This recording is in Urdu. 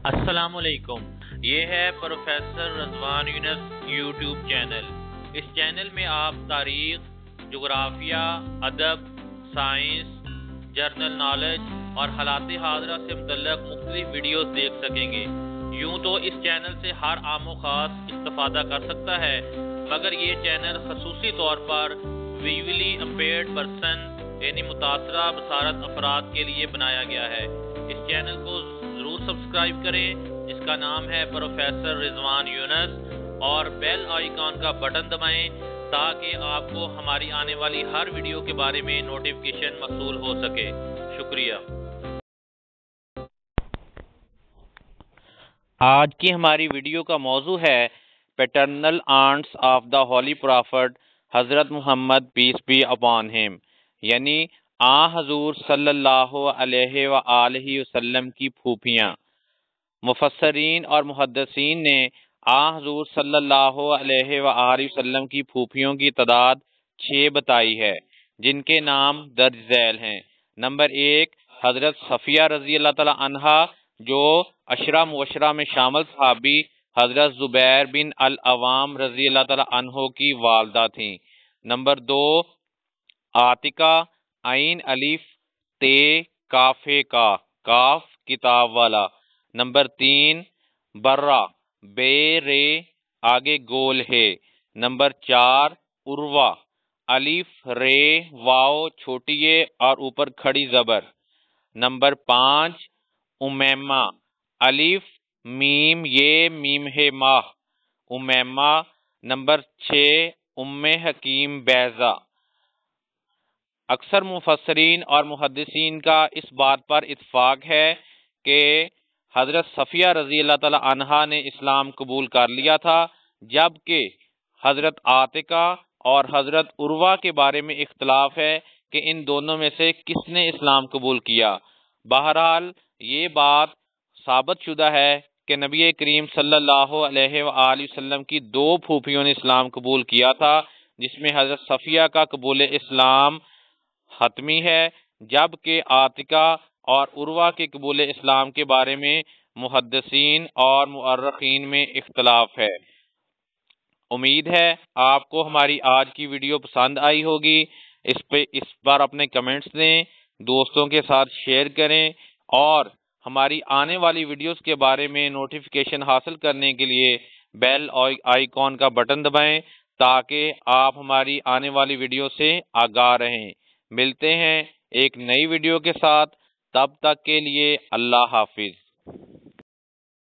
السلام علیکم، یہ ہے professor Rizwan Younus YouTube channel. اس چینل میں آپ تاریخ، جغرافیہ، ادب، سائنس، جرنل نالج اور حالات حاضرہ سے متعلق مختلف ویڈیوز دیکھ سکیں گے۔ یوں تو اس چینل سے ہر عام و خاص استفادہ کر سکتا ہے، مگر یہ چینل خصوصی طور پر ویژولی امپیئرڈ پرسن یعنی متاثرہ بصارت افراد کے لیے بنایا گیا ہے۔ اس چینل کو ضرور سبسکرائب کریں، جس کا نام ہے پروفیسر رضوان یونس، اور بیل آئیکن کا بٹن دبائیں تاکہ آپ کو ہماری آنے والی ہر ویڈیو کے بارے میں نوٹیفیکیشن موصول ہو سکے۔ شکریہ۔ آج کی ہماری ویڈیو کا موضوع ہے paternal aunts of the holy prophet Hazrat Muhammad piece be upon ہم، یعنی حضور صلی اللہ علیہ وآلہ وسلم کی پھوپھیاں۔ مفسرین اور محدثین نے حضور صلی اللہ علیہ وآلہ وسلم کی پھوپھیوں کی تعداد 6 بتائی ہے، جن کے نام درج ذیل ہیں۔ نمبر 1، حضرت صفیہ رضی اللہ تعالی عنہا، جو عشرہ مبشرہ میں شامل صحابی حضرت زبیر بن العوام رضی اللہ تعالی عنہ کی والدہ تھیں۔ نمبر 2، عاتقہ، عین الف تے کافے کا، کاف کتاب والا۔ نمبر 3، برہ، بے رے آگے گول ہے۔ نمبر 4، عروہ، الف رے واو چھوٹی ہے اور اوپر کھڑی زبر۔ نمبر 5، امیمہ، الف میم یہ میم ہے ماہ، امیمہ۔ نمبر 6، ام حکیم بیضہ۔ اکثر مفسرین اور محدثین کا اس بات پر اتفاق ہے کہ حضرت صفیہ رضی اللہ تعالی عنہا نے اسلام قبول کر لیا تھا، جبکہ حضرت عاتقہ اور حضرت عروہ کے بارے میں اختلاف ہے کہ ان دونوں میں سے کس نے اسلام قبول کیا۔ بہرحال یہ بات ثابت شدہ ہے کہ نبی کریم صلی اللہ علیہ وآلہ وسلم کی 2 پھوپھیوں نے اسلام قبول کیا تھا، جس میں حضرت صفیہ کا قبول اسلام حتمی ہے، جبکہ عاتقہ اور عروہ کے قبول اسلام کے بارے میں محدثین اور مؤرخین میں اختلاف ہے۔ امید ہے آپ کو ہماری آج کی ویڈیو پسند آئی ہوگی۔ اس پر اپنے کمنٹس دیں، دوستوں کے ساتھ شیئر کریں، اور ہماری آنے والی ویڈیوز کے بارے میں نوٹیفیکیشن حاصل کرنے کے لیے بیل آئیکن کا بٹن دبائیں تاکہ آپ ہماری آنے والی ویڈیو سے آگاہ رہیں۔ ملتے ہیں ایک نئی ویڈیو کے ساتھ، تب تک کے لیے اللہ حافظ۔